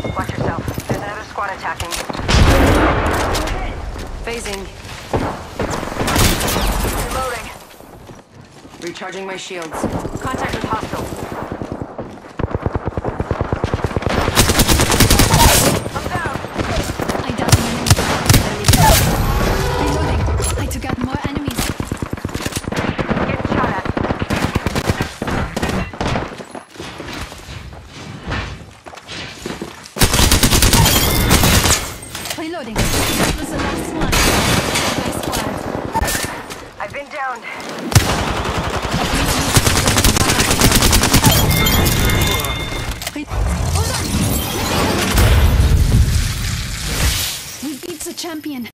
Watch yourself. There's another squad attacking. Phasing. Reloading. Recharging my shields. Contact with hostile. I'm down. I downed an enemy. Reloading. I took out more enemies. Getting shot at. Reloading. That was the last one. Nice squad. I've been downed. Hold on. We beat the champion.